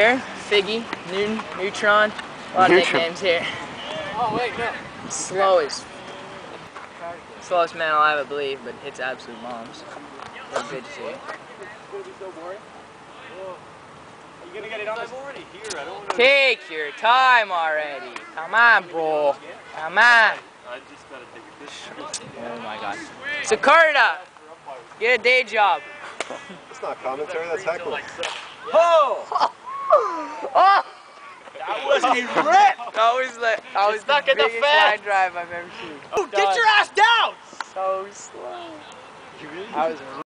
Here, Figgy, Newton, Neutron, a lot of nicknames here. Oh wait, no. Slowest man alive, I believe, but hits absolute bombs. That's good to see. It's gonna be so boring. Are you gonna get it on? I'm already here. I don't want to. Take your time already. Come on, bro. Come on. I just gotta take a picture. Oh my God. Sakurta, get a day job. That's not commentary, that's heckling. Oh! Oh! That was a rip! That was stuck the in the biggest fence. line drive I've ever seen. Oh, get your ass down! So slow. You really? I was